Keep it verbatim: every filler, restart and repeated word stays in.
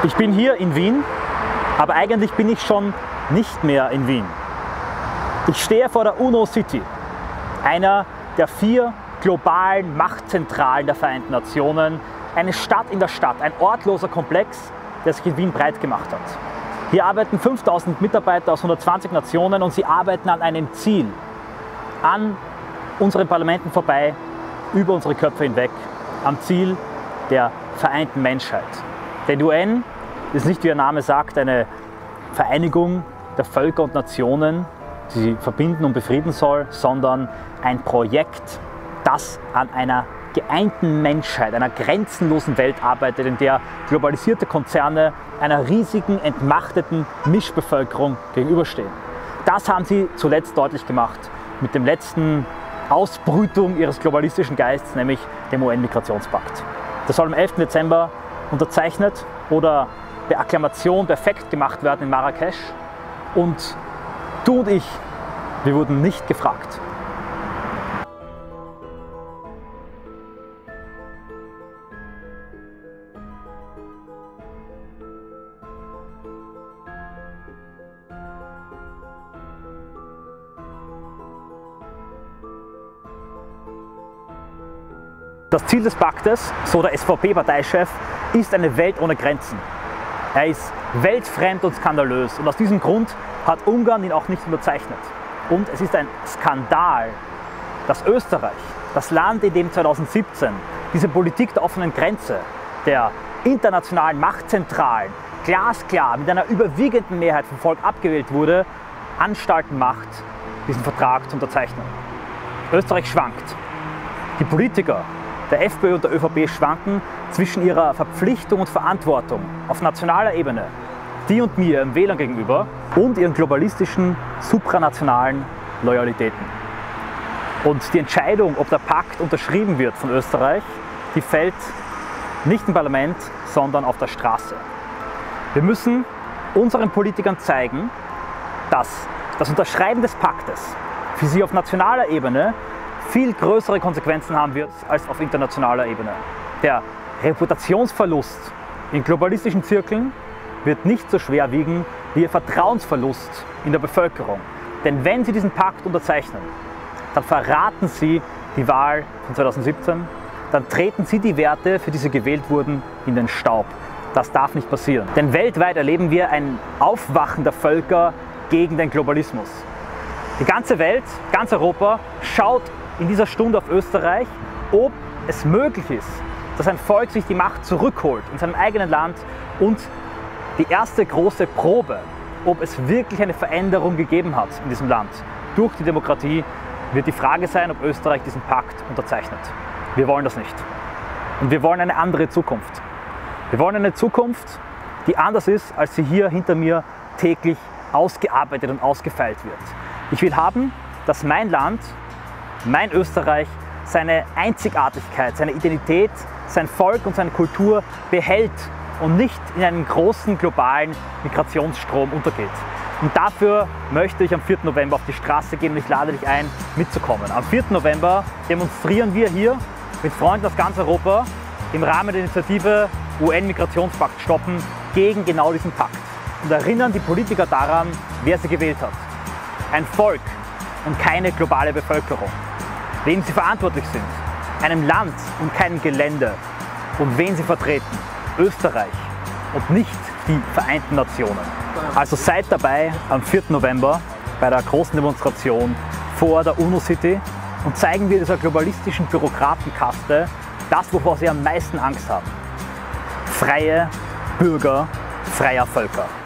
Ich bin hier in Wien, aber eigentlich bin ich schon nicht mehr in Wien. Ich stehe vor der UNO City, einer der vier globalen Machtzentralen der Vereinten Nationen, eine Stadt in der Stadt, ein ortloser Komplex, der sich in Wien breit gemacht hat. Hier arbeiten fünftausend Mitarbeiter aus hundertzwanzig Nationen und sie arbeiten an einem Ziel, an unseren Parlamenten vorbei, über unsere Köpfe hinweg, am Ziel der vereinten Menschheit. Denn die U N ist nicht, wie ihr Name sagt, eine Vereinigung der Völker und Nationen, die sie verbinden und befrieden soll, sondern ein Projekt, das an einer geeinten Menschheit, einer grenzenlosen Welt arbeitet, in der globalisierte Konzerne einer riesigen, entmachteten Mischbevölkerung gegenüberstehen. Das haben sie zuletzt deutlich gemacht mit dem letzten Ausbrütung ihres globalistischen Geistes, nämlich dem U N-Migrationspakt. Das soll am elften Dezember unterzeichnet oder per Akklamation perfekt gemacht werden in Marrakesch. Und du und ich, wir wurden nicht gefragt. Das Ziel des Paktes, so der S V P-Parteichef, ist eine Welt ohne Grenzen. Er ist weltfremd und skandalös und aus diesem Grund hat Ungarn ihn auch nicht unterzeichnet. Und es ist ein Skandal, dass Österreich, das Land, in dem zweitausendsiebzehn diese Politik der offenen Grenze, der internationalen Machtzentralen, glasklar mit einer überwiegenden Mehrheit vom Volk abgewählt wurde, Anstalten macht, diesen Vertrag zu unterzeichnen. Österreich schwankt. Die Politiker der FPÖ und der ÖVP schwanken zwischen ihrer Verpflichtung und Verantwortung auf nationaler Ebene, die und mir, ihren Wählern gegenüber, und ihren globalistischen, supranationalen Loyalitäten. Und die Entscheidung, ob der Pakt unterschrieben wird von Österreich, die fällt nicht im Parlament, sondern auf der Straße. Wir müssen unseren Politikern zeigen, dass das Unterschreiben des Paktes für sie auf nationaler Ebene viel größere Konsequenzen haben wird als auf internationaler Ebene. Der Reputationsverlust in globalistischen Zirkeln wird nicht so schwer wiegen wie ihr Vertrauensverlust in der Bevölkerung. Denn wenn sie diesen Pakt unterzeichnen, dann verraten sie die Wahl von zweitausendsiebzehn, dann treten sie die Werte, für die sie gewählt wurden, in den Staub. Das darf nicht passieren. Denn weltweit erleben wir ein Aufwachen der Völker gegen den Globalismus. Die ganze Welt, ganz Europa, schaut in dieser Stunde auf Österreich, ob es möglich ist, dass ein Volk sich die Macht zurückholt in seinem eigenen Land, und die erste große Probe, ob es wirklich eine Veränderung gegeben hat in diesem Land durch die Demokratie, wird die Frage sein, ob Österreich diesen Pakt unterzeichnet. Wir wollen das nicht. Und wir wollen eine andere Zukunft. Wir wollen eine Zukunft, die anders ist, als sie hier hinter mir täglich ausgearbeitet und ausgefeilt wird. Ich will haben, dass mein Land, mein Österreich, seine Einzigartigkeit, seine Identität, sein Volk und seine Kultur behält und nicht in einen großen globalen Migrationsstrom untergeht. Und dafür möchte ich am vierten November auf die Straße gehen und ich lade dich ein, mitzukommen. Am vierten November demonstrieren wir hier mit Freunden aus ganz Europa im Rahmen der Initiative U N-Migrationspakt stoppen gegen genau diesen Pakt und erinnern die Politiker daran, wer sie gewählt hat. Ein Volk und keine globale Bevölkerung. Wem sie verantwortlich sind, einem Land und keinem Gelände, und wen sie vertreten, Österreich und nicht die Vereinten Nationen. Also seid dabei am vierten November bei der großen Demonstration vor der UNO City und zeigen wir dieser globalistischen Bürokratenkaste das, wovor sie am meisten Angst haben. Freie Bürger freier Völker.